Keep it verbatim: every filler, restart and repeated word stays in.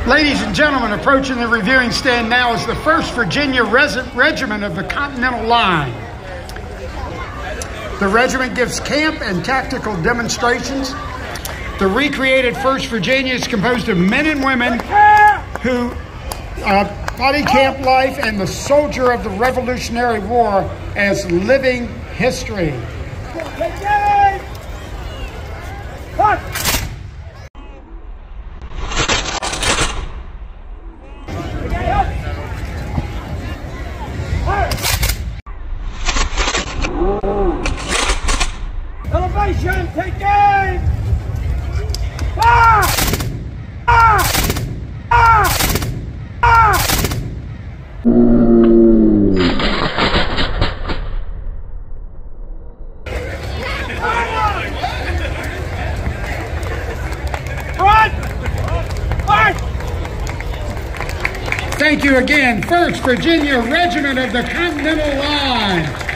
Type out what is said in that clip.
Ladies and gentlemen, approaching the reviewing stand now is the first Virginia Regiment of the Continental Line. The regiment gives camp and tactical demonstrations. The recreated first Virginia is composed of men and women who uh, body camp life and the soldier of the Revolutionary War as living history. Elevation, take aim! Ah! Ah! Ah! Ah! Run! Run! Thank you again, first Virginia Regiment of the Continental Line.